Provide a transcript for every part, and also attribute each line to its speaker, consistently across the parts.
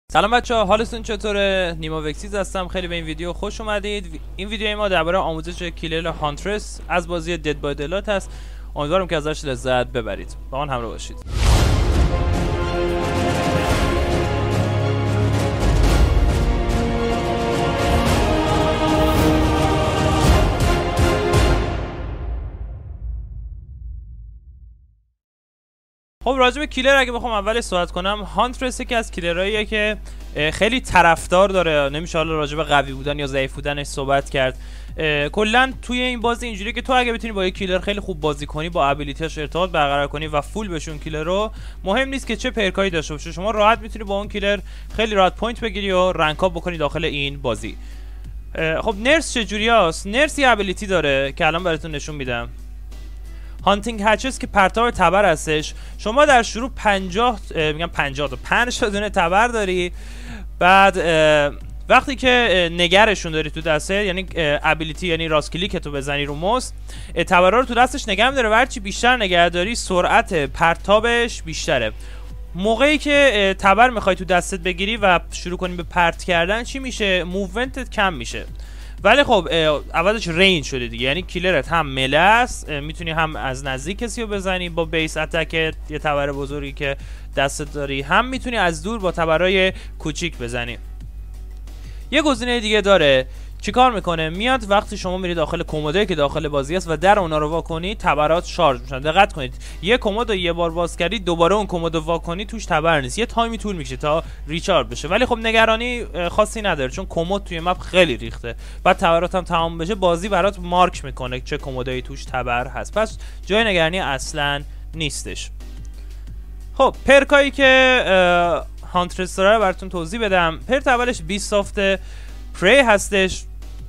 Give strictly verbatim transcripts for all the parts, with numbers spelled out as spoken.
Speaker 1: سلام بچه‌ها، حالتون چطوره؟ نیما وکسیز هستم. خیلی به این ویدیو خوش اومدید. این ویدیو ما درباره آموزش کلر هانترس از بازی دد بای دیلایت هست. امیدوارم که ازش لذت ببرید. با من همراه باشید. خب راجع به کیلر اگه بخوام اول صحبت کنم، هانترس که از کیلراییه که خیلی طرفدار داره. نمیشه حالا راجع به قوی بودن یا ضعیف بودنش صحبت کرد. کلا توی این بازی اینجوریه که تو اگه بتونی با یک کیلر خیلی خوب بازی کنی، با ابیلیتیاش ارتباط برقرار کنی و فول بشون کیلر رو، مهم نیست که چه پرکایی داشته باشه، شما راحت میتونی با اون کیلر خیلی راحت پوینت بگیری و رنک اپ بکنی داخل این بازی. خب نرس چجوریاست؟ نرس یه ابیلیتی داره که الان براتون نشون میدم. هانتینگ هچز که پرتاب تبر هستش. شما در شروع پنجاه میگم پنجاه تا پنج تا دونه تبر داری. بعد وقتی که نگرشون داری تو دسته، یعنی ابیلیتی، یعنی راست کلیک تو بزنی رو موس، تبرها رو تو دستش نگه می‌داره و هرچی بیشتر نگه داری سرعت پرتابش بیشتره. موقعی که تبر میخوای تو دستت بگیری و شروع کنی به پرت کردن، چی میشه؟ موومنتت کم میشه. ولی خب اولش رنج شده دیگه، یعنی کیلرت هم مله است، میتونی هم از نزدیک کسی رو بزنی با بیس اتک یه تبر بزرگی که دستت داری، هم میتونی از دور با تبرای کوچیک بزنی. یه گزینه دیگه داره. چیکار میکنه؟ میاد وقتی شما میرید داخل کمدی که داخل بازی است و در اونا رو وا کنی، تبرات شارژ میشن. دقت کنید، یه کمد رو یه بار باز کردی، دوباره اون کمد رو وا کنی توش تبر نیست، یه تایمی طول میکشه تا ریچارج بشه. ولی خب نگرانی خاصی نداره چون کمد توی مپ خیلی ریخته. بعد تبرات هم تمام بشه، بازی برات مارک میکنه چه کمدایی توش تبر هست، پس جای نگرانی اصلا نیستش. خب پرکایی که هانترس داره براتون توضیح بدم. پرت اولش بیست سافت پری هستش.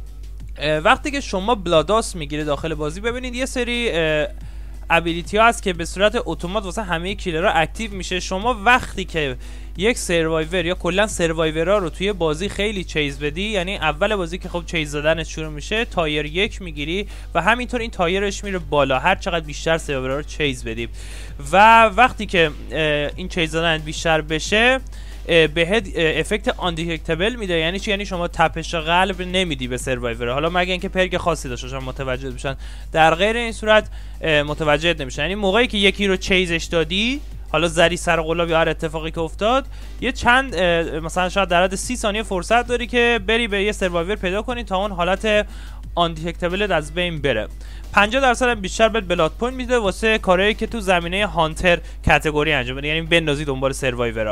Speaker 1: وقتی که شما بلاداس میگیره داخل بازی، ببینید یه سری ابیلیتی ها هست که به صورت اتومات واسه همه کیلرها اکتیو میشه. شما وقتی که یک سروایور یا کلا سروایورها رو توی بازی خیلی چیز بدی، یعنی اول بازی که خب چیز زدن شروع میشه، تایر یک میگیری و همینطور این تایرش میره بالا هر چقدر بیشتر سروایورها رو چیز بدی. و وقتی که این چیز زدن بیشتر بشه، بهت افکت آندیتکتبل میده. یعنی چی؟ یعنی شما تپش قلب نمیدی به سروایور، حالا مگه اینکه پرک خاصی داشته باشن متوجه بشن، در غیر این صورت متوجه نمیشن. یعنی موقعی که یکی رو چیزش دادی، حالا زری سر قلاب یا هر اتفاقی که افتاد، یه چند مثلا شاید در حد سی ثانیه فرصت داری که بری به یه سروایور پیدا کنی تا اون حالت آندیتکتبل از بین بره. پنجاه درصد بیشتر بهت بلاد پوینت میده واسه کارهایی که تو زمینه هانتر کاتگوری انجام بدی، یعنی بندازی دنبال سروایورها.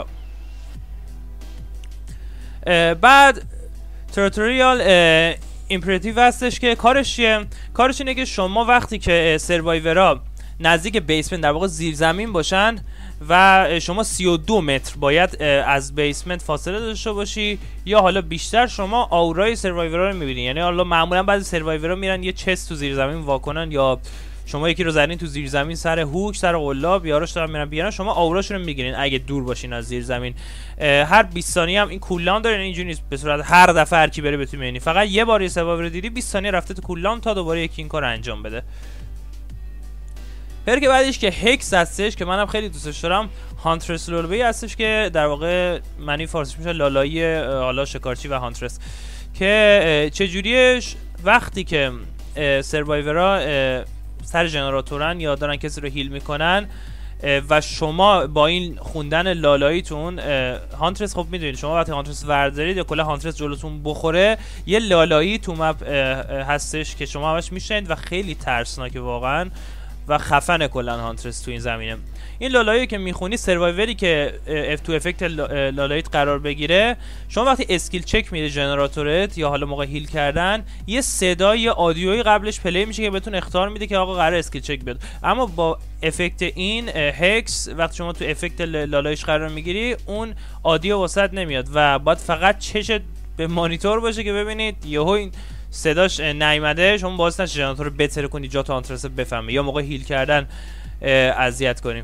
Speaker 1: بعد تریتوریال ایمپراتیو هستش که کارش چیه؟ کارش اینه که شما وقتی که سروایورها نزدیک بیسمنت، در واقع زیر زمین باشن و شما سی و دو متر باید از بیسمنت فاصله داشته باشی یا حالا بیشتر، شما آورای سروایورها رو میبینی. یعنی حالا معمولا بعضی سروایورها میرن یه چست تو زیر زمین واکنن، یا شما یکی رو زدین تو زیر زمین سر هوک، سر قلاب، یاراش دارن میرن بیارن، شما آوراشون رو میگیرین اگه دور باشین از زیر زمین. هر بیست ثانیه هم این کولداون داره، اینجوری نیست به صورت هر دفعه هر کی بره بتونی ببینی. فقط یه بار یه سروایور رو دیدی، بیست ثانیه رفته تو کولداون تا دوباره یکی این کارو انجام بده. پرک بعدش که هکس هستش که منم خیلی دوستش دارم، هانترس لولبی هستش که در واقع معنی فارسیش میشه لالایی حالا شکارچی و هانترس. که چجوریش؟ وقتی که سروایورها سر جنراتورن یا دارن کسی رو هیل میکنن و شما با این خوندن لالاییتون، هانترس خب میدونید شما وقتی هانترس وردارید یا کلا هانترس جلوتون بخوره، یه لالایی تو مپ هستش که شما همش میشنید و خیلی ترسناکه واقعا و خفن کلا هانترس تو این زمینه. این لالایی که میخونی، سروایوری که اف تو افکت لالاییت قرار بگیره، شما وقتی اسکیل چک میده جنراتورت یا حالا موقع هیل کردن، یه صدای یا آدیویی قبلش پلی میشه که بهتون اخطار میده که آقا قرار اسکیل چک بیاد. اما با افکت این هکس وقتی شما تو افکت لالاییش قرار میگیری، اون آدیو واسط نمیاد و باید فقط چشت به مانیتور باشه که ببینید یهو این صداش نیامده، شما باعث نشه جنراتور رو بتره کنی جا تا هانترس بفهمه یا موقع هیل کردن اذیت کنیم.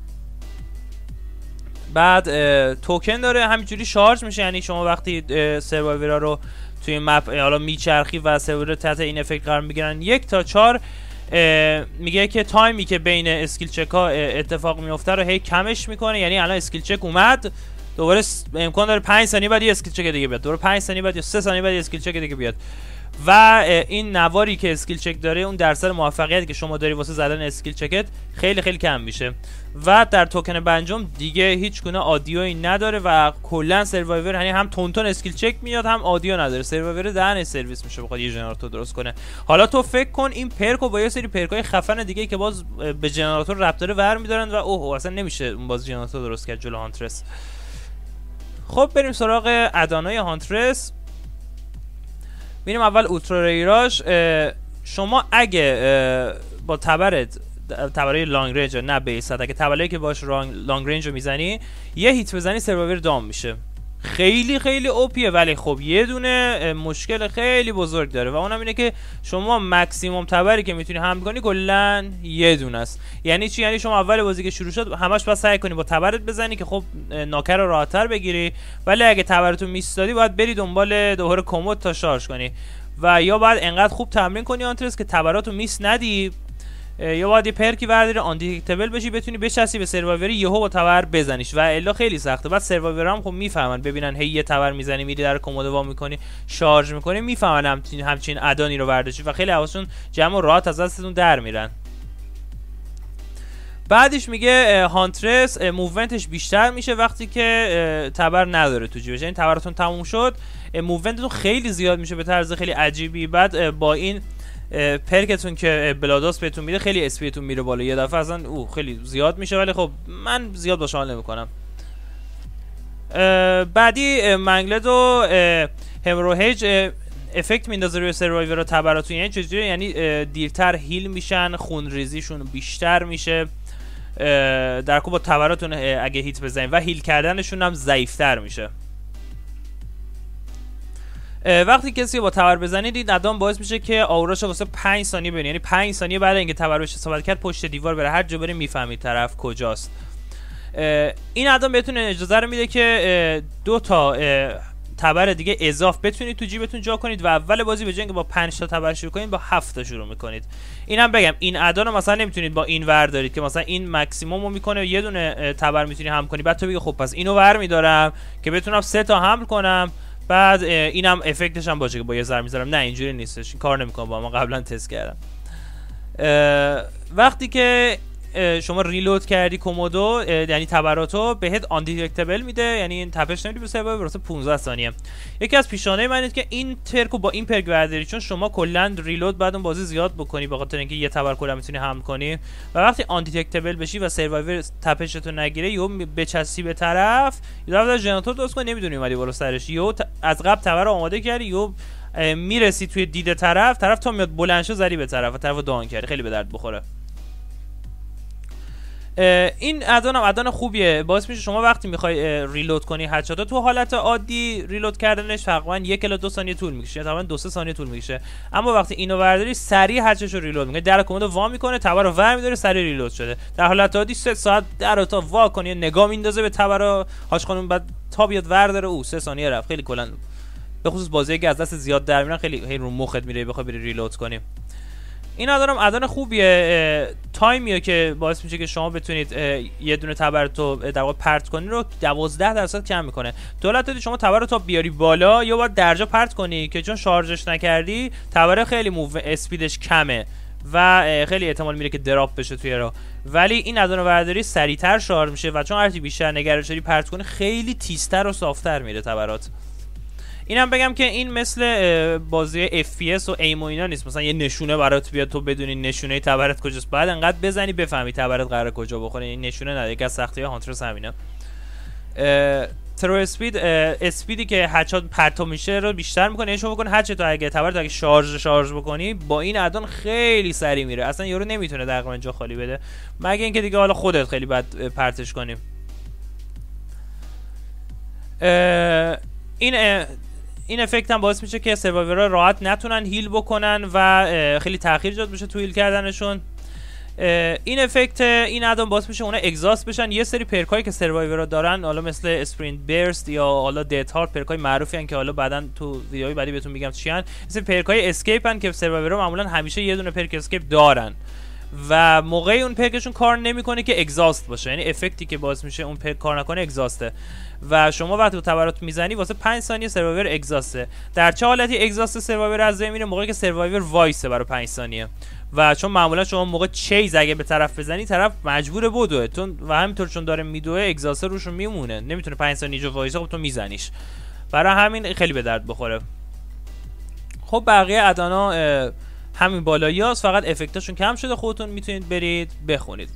Speaker 1: بعد توکن داره، همینجوری شارژ میشه. یعنی شما وقتی سروایورها رو توی مپ حالا میچرخی و سرور تحت این افکت قرار میگیرن، یک تا چهار میگه که تایمی که بین اسکیل چک ها اتفاق میفته رو هی کمش میکنه. یعنی الان اسکیل چک اومد دوباره امکان داره پنج ثانیه بعد یه اسکیل چک دیگه بیاد، دوباره پنج ثانیه بعد یا سه ثانیه بعد یه اسکیل چک دیگه بیاد. و این نواری که اسکیل چک داره، اون درصد موفقیتی که شما داری واسه زدن اسکیل چکت خیلی خیلی کم میشه. و در توکن پنجم دیگه هیچ گونه آدیویی نداره و کلا سروایور یعنی هم تونتون اسکیل چک میاد هم آدیو نداره. سروایور دهن سرویس میشه بخواد یه ژنراتور درست کنه. حالا تو فکر کن این پرکو با یه سری پرکای خفن دیگه که باز به ژنراتور ربط داره ور میدارن و اوه اصلا نمیشه اون باز ژنراتور درست کرد جلو هانترس. خب بریم سراغ ادانای هانترس. ببینیم اول اوترا ریراش. شما اگه با تبرت تبرای لانگ رنج نه بیست، اگه تبرایی که باش لانگ رنج رو میزنی یه هیت بزنی سروایور دام میشه. خیلی خیلی اوپیه، ولی خب یه دونه مشکل خیلی بزرگ داره و اونم اینه که شما مکسیموم تبری که میتونی حمل کنی کلا یه دونه است. یعنی چی؟ یعنی شما اول بازی که شروع شد همش باید سعی کنی با تبرت بزنی که خب ناکر رو راحت‌تر بگیری، ولی اگه تبرتو میس دادی باید بری دنبال دوباره کمد تا شارژ کنی و یا باید انقدر خوب تمرین کنی آنترس که تبراتو میس ندی، یا باید یه پرکی برداری آن دیتکتبل بشی بتونی بچسی به سروایوری یهو با تبر بزنیش و الا خیلی سخته. بعد سروایور هم خب میفهمن، ببینن هی یه تبر میزنی میری در کمد وا میکنی شارژ میکنی، میفهمن همچین همچین ادانی رو برداشتی و خیلی حواسشون جمع و راحت از دستتون در میرن. بعدش میگه هانترس موومنتش بیشتر میشه وقتی که تبر نداره تو جیبش، یعنی تبرتون تموم شد موومنتتون خیلی زیاد میشه به طرز خیلی عجیبی. بعد با این پرکتون که بلاداس بهتون میده خیلی اسپیتون میره بالا یه دفعه اصلا او خیلی زیاد میشه، ولی خب من زیاد باش حال نمیکنم. بعدی منگلد و همروهیج افکت میندازه روی سروایور و تبراتون. یعنی چجوری؟ یعنی دیرتر هیل میشن، خون ریزیشون بیشتر میشه در کو با تبراتون اگه هیت بزنید و هیل کردنشون هم ضعیفتر میشه. وقتی کسی با تبر بزنید این ادام باعث میشه که آوراش واسه پنج ثانیه ببینید، یعنی پنج ثانیه بعد اینکه تبر بهش استفاده کرد پشت دیوار بره، هر جا بره میفهمید طرف کجاست. این ادام بهتون اجازه رو میده که دو تا تبر دیگه اضاف بتونید تو جیبتون جا کنید و اول بازی به جای اینکه با پنج تا تبر شروع کنید با هفت تا شروع میکنید. اینم بگم این ادا رو مثلا نمیتونید با این ور دارید که مثلا این مکسیمم رو میکنه یه دونه تبر میتونی حمل کنی، بعد تو بگی خب پس اینو ور میدارم که بتونم سه تا حمل کنم، بعد اینم افکتش هم باشه که با یه ذره میذارم. نه اینجوری نیستش، این کار نمیکنه، با ما قبلا تست کردم. وقتی که شما ریلود کردی کمودو یعنی تبراتو بهت آن دیتکتبل میده، یعنی این تپش نمیده به سبب واسه پانزده ثانیه. یکی از پیشانه من اینه که این پرکو با این پرک برداری، چون شما کلا ریلود بعد اون بازی زیاد بکنی به خاطر اینکه یه تبر کلا میتونی حمل کنی و وقتی آن دیتکتبل بشی و سروایور تپشتو نگیره یهو بچسی به طرف یا دفعه ژنراتور درست کنی نمیدونی اومدی بالا سرش، یهو از قبل تبر رو آماده کردی یهو میرسی توی دید طرف، طرف تا میاد بلند شه زدی به طرف و طرفو دان کردی، خیلی به درد بخوره. این ادان هم ادان خوبیه، باعث میشه شما وقتی میخوای ریلود کنی هدشات تو حالت عادی ریلود کردنش تقریبا یک الی دو ثانیه طول میکشه، تقریبا دو سه ثانیه طول میکشه، اما وقتی اینو برداری سریع هدشاشو ریلود میکنی، در کمد وا میکنه تبر رو ور میداره سریع ریلود شده. در حالت عادی سه ساعت در تا وا کنی نگاه میندازه به تبر رو هاش خانم، بعد تا بیاد ور داره او سه ثانیه رفت. خیلی کلا به خصوص بازی که از دست زیاد در میرن خیلی خیلی رو مخت میره بخوای بری ریلود کنی. این ادانم ادان خوبیه، تایمیه که باعث میشه که شما بتونید یه دونه تبر تو در واقع پرت کنی رو دوازده درصد کم میکنه. دولت شما تبر رو تا بیاری بالا یا باید درجا پرت کنی که چون شارژش نکردی تبر خیلی موو اسپیدش کمه و خیلی احتمال میره که دراپ بشه توی راه، ولی این ادان رو برداری سریعتر شارژ میشه و چون هرچی بیشتر نگرش داری پرت کنی خیلی تیزتر و صافتر میره تبرات. اینم بگم که این مثل بازی اف پی اس و ایم و اینا نیست، مثلا یه نشونه برات بیاد تو بدونی نشونه تبرت کجاست، بعد انقدر بزنی بفهمی تبرت قراره کجا بخوره. این نشونه نداره، یکی از سختی‌های هانترس همینه. ترو اسپید اسپیدی که هدشات پرتو میشه رو بیشتر میکنه، یعنی شما بکن هدشات تو اگه تبرت اگه شارژ شارژ بکنی با این ادان خیلی سریع میره، اصلا یارو نمیتونه دقیقاً جا خالی بده مگه اینکه دیگه حالا خودت خیلی بد پرتش کنی. این این افکت هم باعث میشه که سروایورها راحت نتونن هیل بکنن و خیلی تاخیر ایجاد بشه تو هیل کردنشون. این افکت این ادام باعث میشه اونا اگزاست بشن. یه سری پرکایی که سروایورها دارن حالا مثل اسپرینت برست یا حالا دد هارت پرکای معروفی ان که حالا بعداً تو ویدیوهای بعدی بهتون میگم چی ان، مثل پرکای اسکیپ ان که سروایورها معمولا همیشه یه دونه پرک اسکیپ دارن و موقعی اون پرکشون کار نمیکنه که اگزاست باشه، یعنی افکتی که باعث میشه اون پرک کار نکنه اگزاسته و شما وقتی تبرات میزنی واسه پنج ثانیه سروایور اگزاسته. در چه حالتی اگزاست سروایور از بین میره؟ موقعی که سروایور وایسه برای پنج ثانیه و چون معمولا شما موقع چیز اگه به طرف بزنی طرف مجبور بدوه تون و همینطور چون داره میدوه اگزاست روش میمونه، نمیتونه پنج ثانیه جو وایسه، خب تو میزنیش، برای همین خیلی به درد بخوره. خب بقیه ادانا همین بالاییاست، فقط افکتاشون کم شده، خودتون میتونید برید بخونید.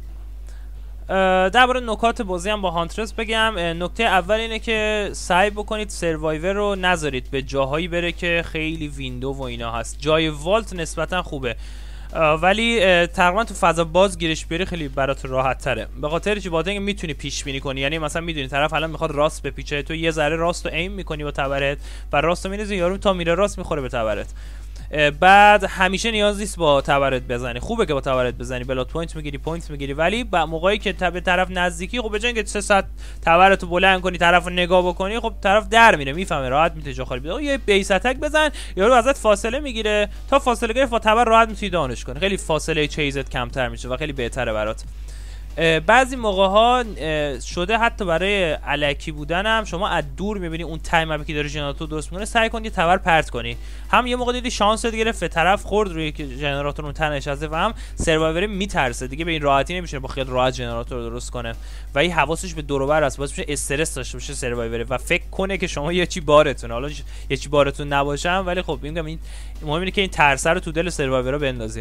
Speaker 1: درباره نکات بازی هم با هانترس بگم. نکته اول اینه که سعی بکنید سروایور رو نذارید به جاهایی بره که خیلی ویندو و اینا هست. جای والت نسبتا خوبه ولی تقریبا تو فضا باز گیرش بیاری خیلی برات راحت تره، به خاطر چی؟ بخاطر اینکه میتونی پیش بینی کنی، یعنی مثلا میدونی طرف الان میخواد راست بپیچه، تو یه ذره راست رو ایم میکنی با تبرت و راست رو میندازی، یارو تا میره راست میخوره به تبرت. بعد همیشه نیاز نیست با تبرت بزنی، خوبه که با تبرت بزنی، بلاد پوینت میگیری، پوینت میگیری، ولی با موقعی که به طرف نزدیکی خب به جای اینکه سه ساعت تبرتو بلند کنی طرفو نگاه بکنی، خب طرف در میره، میفهمه، راحت میتونه جا خالی بده. یه بیس اتک بزن، یارو ازت فاصله میگیره، تا فاصله گرفت با تبر راحت میتونی دانش کنی، خیلی فاصله چیزت کمتر میشه و خیلی بهتره برات. بعضی موقع ها شده حتی برای الکی بودن هم شما از دور میبینی اون تایم اپی که داره ژنراتور درست میکنه، سعی کن یه تبر پرت کنی، هم یه موقع دیدی شانس گرفت طرف خورد روی ژنراتور اون تن نشسته و هم سروایور میترسه دیگه به این راحتی نمیشه با خیلی راحت ژنراتور رو درست کنه و این حواسش به دور و بر است، باعث میشه استرس داشته باشه سروایور و فکر کنه که شما یه چی بارتون، حالا یه چی بارتون نباشه، ولی خب میگم این مهم اینه که این ترس رو تو دل سروایور بندازی.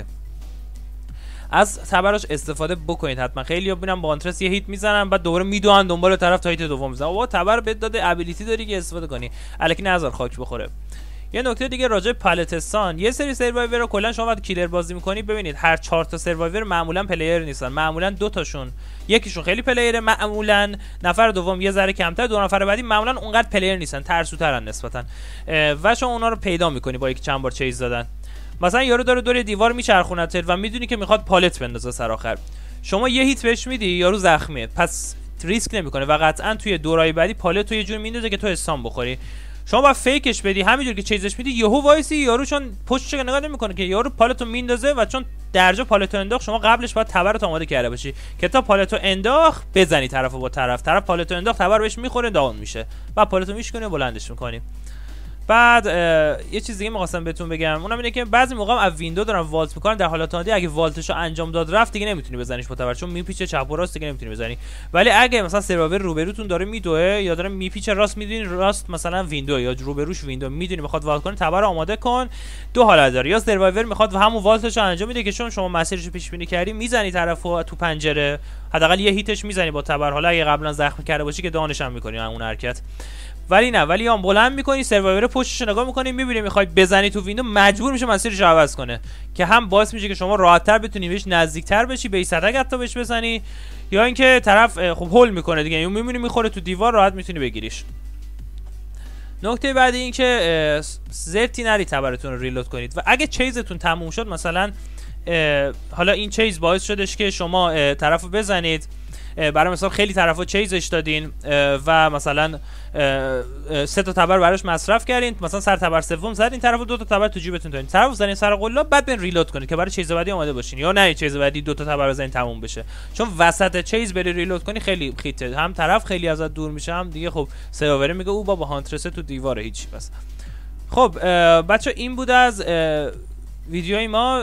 Speaker 1: از تبرش استفاده بکنید حتما. خیلی ببینم با هانترس یه هیت میزنن بعد دوباره میدوئن دنبال طرف تا هیت دوم میزنن. بابا تبر بهت داده، ابیلیتی داری که استفاده کنی، الکی نذار خاک بخوره. یه نکته دیگه راجع به پالتستان، یه سری سروایور رو کلا شما وقتی کیلر بازی میکنید ببینید هر چهار تا سروایور معمولا پلیر نیستن، معمولا دو تاشون یکیشون خیلی پلیره، معمولا نفر دوم یه ذره کمتر، دو نفر بعدی معمولا اونقدر پلیر نیستن، ترسوترن نسبتا و شما اونا رو پیدا میکنی با یک چند بار چیز دادن. مثلا یارو داره دور دیوار میچرخونتت و میدونی که میخواد پالت بندازه سر آخر، شما یه هیت بهش میدی یارو زخمیه، پس ریسک نمیکنه و قطعا توی دورای بعدی پالت رو یه جور میندازه که تو استان بخوری. شما با فیکش بدی، همینجور که چیزش میدی یهو وایسی، یارو چون پشتش نگاه نمیکنه که یارو پالتو میندازه و چون درجا پالتو انداخت شما قبلش باید تبرت آماده کرده باشی که تا پالتو انداخت بزنی طرفو با طرف، طرف پالتو انداخت تبر بهش میخوره داون میشه، بعد پالتو میشکنی و بلندش میکنی. بعد یه چیز دیگه می‌خواستم بهتون بگم، اونم اینه که بعضی موقع هم از ویندو دارن والت میکنن، در حالت عادی اگه والتشو انجام داد رفت دیگه نمیتونی بزنیش با تبر چون میپیچه چپ و راست دیگه نمیتونی بزنی، ولی اگه مثلا سروایور روبروتون داره میدوه یا داره میپیچه راست، میدونین راست مثلا ویندو یا روبروش ویندو میدونی میخواد والت کنه، تبر آماده کن. دو حالت داره، یا سروایور میخواد و همون والتشو انجام میده که چون شما مسیرشو پیش بینی کردی میزنی طرفو تو پنجره، حداقل یه هیتش میزنی با تبر، حالا اگه قبلا زخم کرده باشی که دانش هم میکنی اون حرکت، ولی نه، ولی هم بلند میکنی سروایور پشتش نگاه میکنی میبینی میخوای بزنی تو ویندو، مجبور میشه مسیرش رو عوض کنه که هم باعث میشه که شما راحت‌تر بتونی بهش نزدیکتر بشی، به صدق حتی بهش بزنی، یا اینکه طرف خب هول میکنه دیگه، اون میبینی میخوره تو دیوار راحت میتونی بگیریش. نکته بعدی این که زرتی نری تبرتون رو ریلود کنید و اگه چیزتون تموم شد، مثلا حالا این چیز باعث شدش که شما طرفو بزنید، برای مثال خیلی طرفا چیزش دادین و مثلا سه تا تبر براش مصرف کردین، مثلا سر تبر سوم زدین، طرفو دو تا تبر تو جیبتون دادین، طرفو زدین سر قلاب، بعد بین ریلود کنید که برای چیز بعدی آماده باشین، یا نه چیز بعدی دو تا تبر بزنین تموم بشه، چون وسط چیز بری ریلود کنی خیلی خیته، هم طرف خیلی ازت دور میشه، هم دیگه خب سروایور میگه او بابا هانترس تو دیواره هیچ. بس خب بچا این بود از ویدیوی ما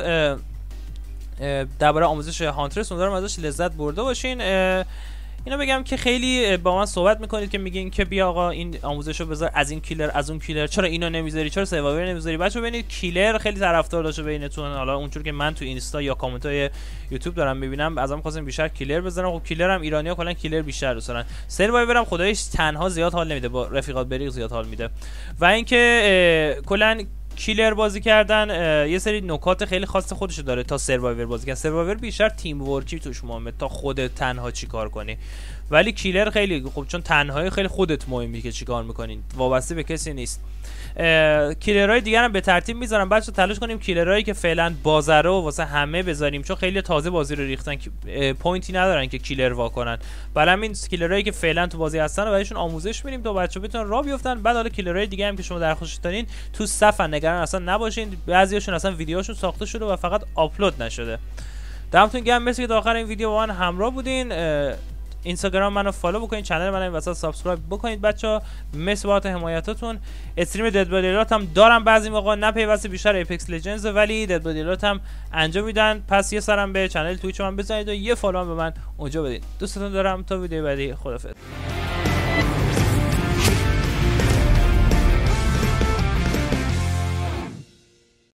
Speaker 1: درباره آموزش هانترس، امیدوارم ازش لذت برده باشین. اینو بگم که خیلی با من صحبت میکنید که میگین که بیا آقا این آموزشو بذار از این کیلر از اون کیلر، چرا اینو نمیذاری، چرا سروایور نمیذاری؟ بچه‌ها ببینید کیلر خیلی طرفدار داشته بینتون، حالا اونجور که من تو اینستا یا کامنت‌های یوتیوب دارم میبینم ازم خواستم بیشتر کیلر بزنم. خب کیلر هم ایرانی‌ها کلا کیلر بیشتر دوست دارن، سروایور هم خداییش تنها زیاد حال نمیده، با رفیقات بریق زیاد حال میده. و اینکه کلا کیلر بازی کردن یه سری نکات خیلی خاص خودشو داره تا سروایور بازی کردن. سروایور بیشتر تیم ورکی توش مهمه تا خودت تنها چیکار کنی، ولی کیلر خیلی خوب چون تنهایی خیلی خودت مهمی که چیکار میکنین، وابسته به کسی نیست. کیلرهای دیگر هم به ترتیب میذارم، بچه تلاش کنیم کیلرهایی که فعلا بازره و واسه همه بذاریم، چون خیلی تازه بازی رو ریختن پوینتی ندارن که کیلر وا کنن، برای همین کیلرهایی که فعلا تو بازی هستن و بهشون آموزش میدیم تا بچه‌ها بتونن راه بیفتن. بعد حالا کیلرهای دیگه هم که شما درخواست دارین تو صفن نگران اصلا نباشین، بعضیاشون اصلا ویدیوهاشون ساخته شده و فقط آپلود نشده. دمتون گرم، مرسی که تا آخر این ویدیو با من همراه بودین. اینستاگرام منو فالو بکنید، چنل منو این وسط سابسکرایب بکنید بچا. مرسی بابت حمایتاتون. استریم دد بای دیلایت هم دارم بعضی موقع، نه پیوسته، بیشتر ایپکس لجندز، ولی دد بای دیلایت هم انجام میدن. پس یه سرم به چنل تویچ من بزنید و یه فالو هم به من اونجا بدید. دوستتون دارم، تا ویدیو بعدی، خدافظ.